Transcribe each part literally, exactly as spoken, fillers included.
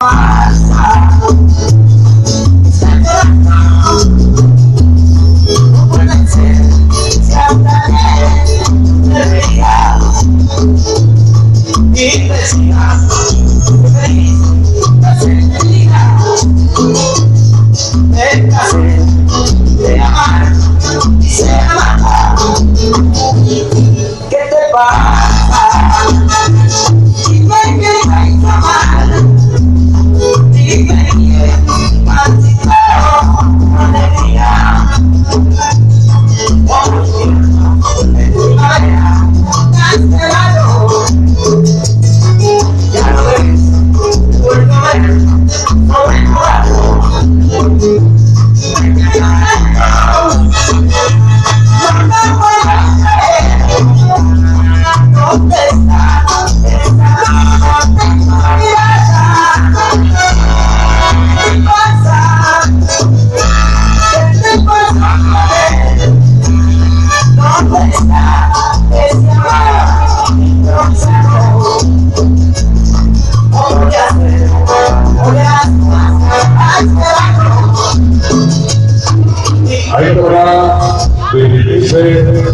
Ahí podrá dirigirse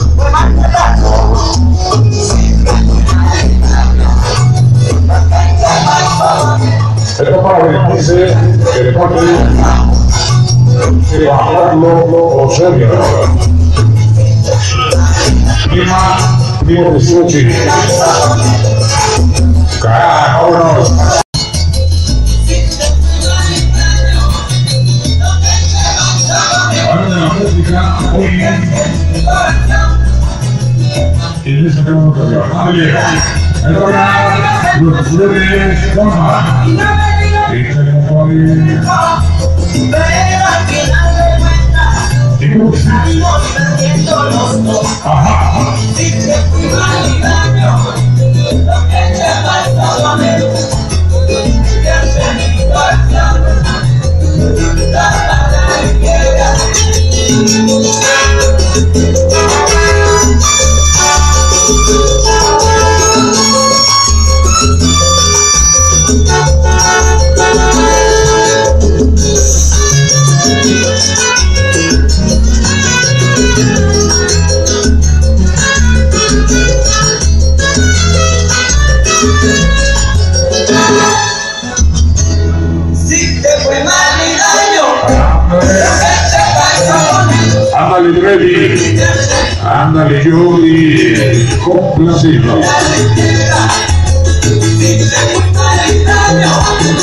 esto para dirigirse que le pone que bajarlo o serio prima primo de Suchi carajo, vámonos. Muy bien. Y dice que uno cambió. Muy bien. Ahora, los flores, toma. Y tenemos hoy. Ajá. Ándale, Freddy. Ándale, Jody. Complacido.